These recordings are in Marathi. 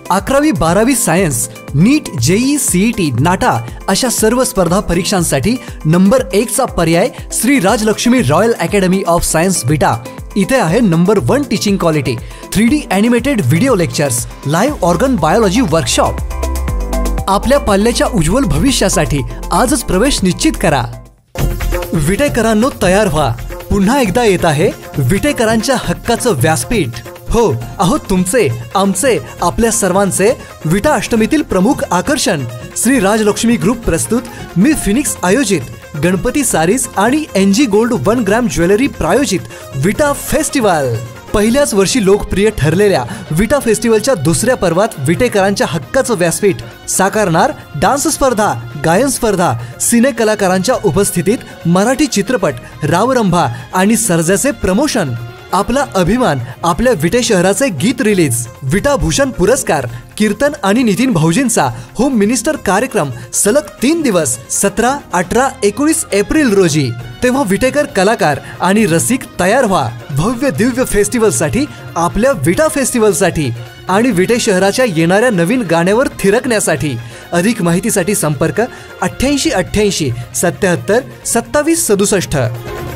11वी 12वी science, NEET, JEE, CET, NATA अशा सर्व स्पर्धा परीक्षांसाठी नंबर 1 चा पर्याय Shri Rajlakshmi royal academy of science Vita. इथे आहे number 1 teaching quality, 3D animated video lectures, live organ biology workshop. आपल्या पाल्याच्या उज्ज्वल भविष्यासाठी आजच प्रवेश निश्चित करा। विटेकरांनो तयार व्हा, पुन्हा एकदा येत आहे विटेकरांच्या हक्काचं व्यासपीठ। हो, अहो तुमचे, आमचे, आपल्या सर्वांचे विटा अष्टमीतील प्रमुख आकर्षण श्री राजलक्ष्मी ग्रुप प्रस्तुत मी फिनिक्स आयोजित गणपती सारीज आणि NG गोल्ड 1 ग्रॅम ज्वेलरी प्रायोजित विटा फेस्टिवल। पहिल्याच वर्षी लोकप्रिय ठरलेल्या विटा फेस्टिवलच्या दुसऱ्या पर्वात विटेकरांच्या हक्काचं व्यासपीठ साकारणार डान्स स्पर्धा, गायन स्पर्धा, सिने कलाकारांच्या उपस्थितीत मराठी चित्रपट, रावरंभा आणि सर्जाचे प्रमोशन। आपला अभिमान, आपल्या विटे शहराचे गीत रिलीज, विटा भूषण पुरस्कार, कीर्तन आणि नितीन भाऊजींचा होम मिनिस्टर कार्यक्रम सलग 3 दिवस 17, 18, 19 एप्रिल रोजी। तेव्हा विटेकर कलाकार आणि रसिक तयार व्हा भव्य दिव्य फेस्टिवलसाठी, आपल्या विटा फेस्टिवलसाठी आणि विटे शहराच्या येणाऱ्या नवीन गाण्यावर थिरकण्यासाठी। अधिक माहितीसाठी संपर्क 8888 77 27 67।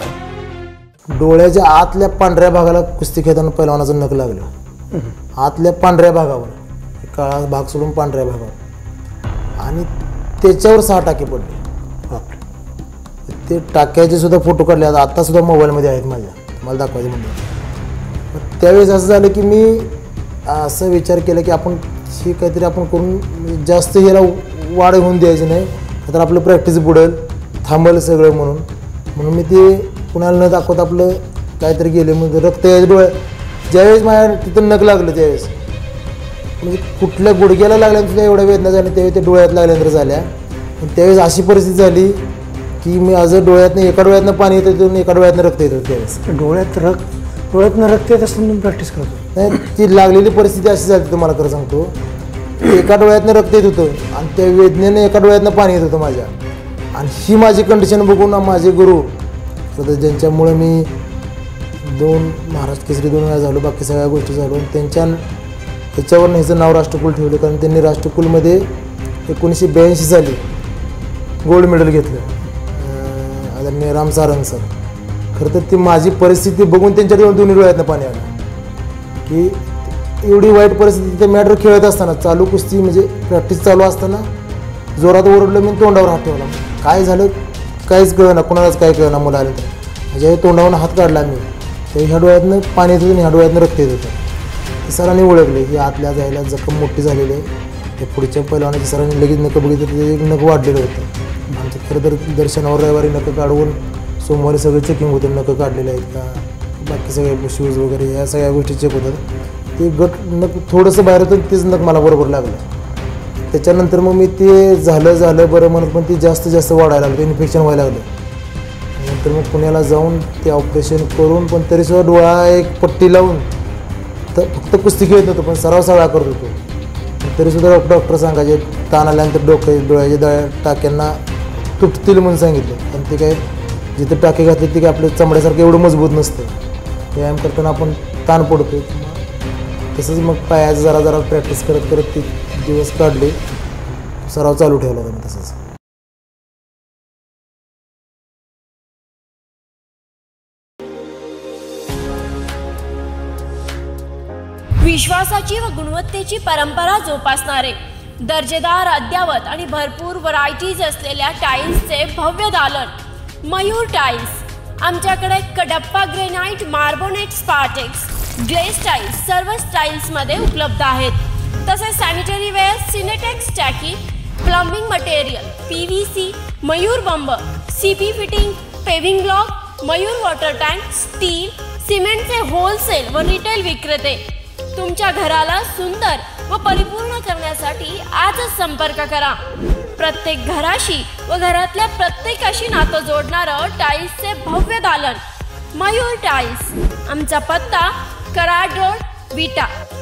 डोळ्याच्या आतल्या पांढऱ्या भागाला कुस्ती खेळताना पैलवानाचं नख लागलं, आतल्या पांढऱ्या भागावर, काळा भाग सोडून पांढऱ्या भागावर, आणि त्याच्यावर 6 टाके पडले। ते टाक्याचे सुद्धा फोटो काढले, आता सुद्धा मोबाईलमध्ये आहेत माझ्या, मला दाखवायचे म्हणजे। त्यावेळेस असं झालं की मी असं विचार केला की आपण हे काहीतरी आपण करून जास्त ह्याला वाढ होऊन द्यायची नाही, तर आपलं प्रॅक्टिस बुडेल, थांबलं सगळं म्हणून मी ते कुणाला न दाखवत आपलं काहीतरी गेले, म्हणजे रक्त यायचं डोळ्या। ज्यावेळेस माझ्या तिथं नख लागलं त्यावेळेस म्हणजे कुठल्या गुडघ्याला लागल्यानंतर एवढ्या वेदना झाल्या, त्यावेळी ते डोळ्यात लागल्यानंतर झाल्या। पण त्यावेळेस अशी परिस्थिती झाली की मी आज डोळ्यातनं एका डोळ्यातनं पाणी येत होतं आणि एका डोळ्यातनं रक्त येत होतं। त्यावेळेस डोळ्यातनं रक्त येत असताना प्रॅक्टिस करतो नाही, ती लागलेली परिस्थिती अशी झाली तुम्हाला खरं सांगतो, एका डोळ्यातनं रक्त येत होतं आणि त्या वेदनेनं एका डोळ्यातनं पाणी येत होतं माझ्या। आणि ही माझी कंडिशन बघून माझे गुरु ज्यांच्यामुळे मी 2 महाराष्ट्र केसरी 2 वेळा झालो, बाकी सगळ्या गोष्टी झालो, त्याच्यावर ह्याचं नाव राष्ट्रकुल ठेवलं, कारण त्यांनी राष्ट्रकुलमध्ये 1982 साली गोल्ड मेडल घेतलं, आदरणीय राम सारंग सर। खरं तर ती माझी परिस्थिती बघून त्यांच्या दोन्ही डोळ्यातनं पाणी आलं की एवढी वाईट परिस्थिती, ते मॅटर खेळत असताना चालू कुस्ती म्हणजे प्रॅक्टिस चालू असताना जोरात ओरडलं, मी तोंडावर हात ठेवला, काय झालं काहीच कळना, कोणालाच काय कळना। मुलं आलं तर ज्यावेळी तोंडावरून हात काढला मी, त्यावेळी ह्या डोळ्यातनं पाणी येत होतं आणि ह्या डोळ्यातनं रक्त येत होतं। सरांनी ओळखले की आतल्या जायला जखम मोठी झालेली आहे, ते पुढच्या पैलवानाच्या सरांनी लगेच नकं बघितलं, ते एक नख वाढलेलं होतं। आमचं खरं तर दर्शनावर रविवारी नकं काढवून सोमवारी सगळं चेकिंग होतं, नकं काढलेलं आहेत का, बाकी सगळे शूज वगैरे या सगळ्या गोष्टी चेक होतात। ते नक थोडंसं बाहेर होतं, तेच नक मला बरोबर लागलं। त्याच्यानंतर मग मी ते झालं बरं म्हणत, पण ते जास्त वाढायला लागलं, इन्फेक्शन व्हायला लागलं। नंतर मग पुण्याला जाऊन ते ऑपरेशन करून, पण तरीसुद्धा डोळा एक पट्टी लावून तर फक्त कुस्ती खेळत नव्हतं, पण सराव सगळा करत होतो। तरीसुद्धा डॉक्टर सांगायचे ताण आल्यानंतर डोळ्याच्या टाक्यांना तुटतील म्हणून सांगितलं, पण ते काय जिथे टाके घातले ते काय आपल्या चमड्यासारखं एवढं मजबूत नसतं, व्यायाम करताना आपण ताण पडतो। तसंच मग पायाचं जरा प्रॅक्टिस करत ते दिवस काढले, सराव चालू ठेवला त्यांनी तसंच। विश्वासाची व गुणवत्तेची परंपरा जोपासणारे, दर्जेदार, अद्यावत आणि भरपूर व्हरायटीज असलेल्या टाईल्सचे भव्य दालन मयूर टाईल्स। आमच्याकडे Kadappa granite, Marbonite, Spartex, glaze tiles सर्व स्टाईल्समध्ये उपलब्ध आहेत। तसेच सॅनिटरी वेअर, सिनेटेक्स टाकी, प्लंबिंग मटेरियल, PVC, मयूर बंब, CP fitting, paving block, Mayur water tank, steel, सिमेंटचे होलसेल व रिटेल विक्रेते। तुमच्या घराला सुंदर व परिपूर्ण करण्यासाठी आजच संपर्क करा। प्रत्येक घराशी व घरातल्या प्रत्येकाशी नातं जोडणारं टाईल्सचे भव्य दालन मयूर टाईल्स। आमचा पत्ता कराड रोड, विटा।